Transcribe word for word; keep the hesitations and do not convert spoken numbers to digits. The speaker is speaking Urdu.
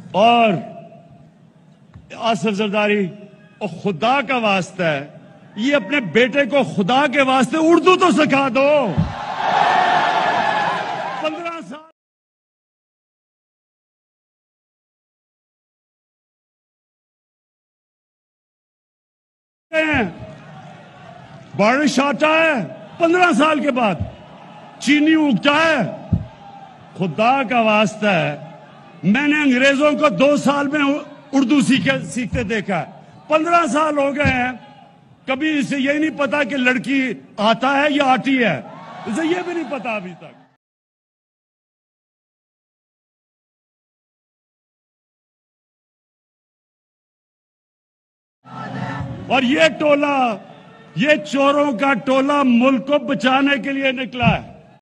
اور آصف زرداری اور خدا کا واسطہ ہے، یہ اپنے بیٹے کو خدا کے واسطے اردو تو سکھا دو. پندرہ سال بارش آتا ہے، پندرہ سال کے بعد چینی اگتا ہے. خدا کا واسطہ ہے، میں نے انگریزوں کو دو سال میں اردو سیکھتے دیکھا ہے. پندرہ سال ہو گئے ہیں، کبھی اسے یہ نہیں پتا کہ لڑکی آتا ہے یا آتی ہے، اسے یہ بھی نہیں پتا ابھی تک. اور یہ ٹولہ، یہ چوروں کا ٹولہ ملک کو بچانے کے لیے نکلا ہے.